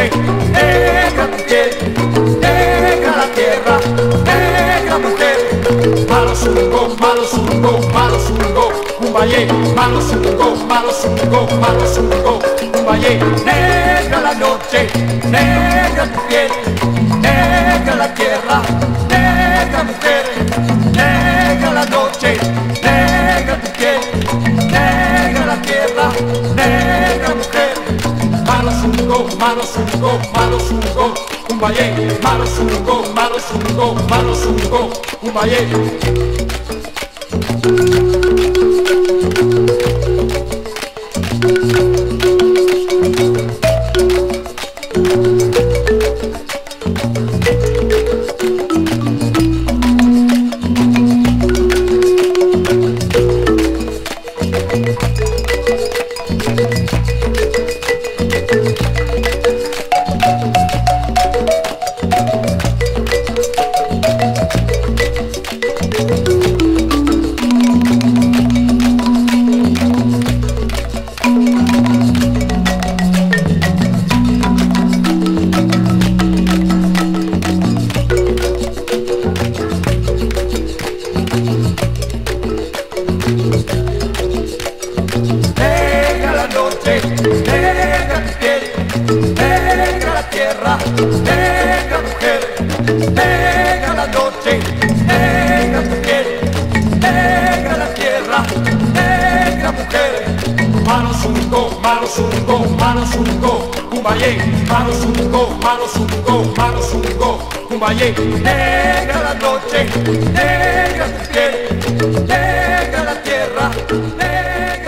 noche, negra tu piel, negra la tierra, negra mujer. Malo zungo, malo zungo, malo zungo, Cumbayé, malo zungo, malo zungo, malo zungo, Cumbayé. Negra la noche, negra tu piel, negra la tierra, negra mujer. Negra la noche, negra tu piel, negra la tierra, negra mujer. Malo zungo, malo zungo, malo zungo, Cumbayé, malo zungo, malo zungo, malo zungo, Cumbayé. Negra la noche, negra tu piel, negra la tierra, negra mujer. Negra la noche, negra tu piel, negra la tierra, negra mujer. Malo zungo, malo zungo, malo zungo, Cumbayé, malo zungo, malo zungo, malo zungo, Cumbayé. Negra la noche, negra tu piel, negra la tierra, negra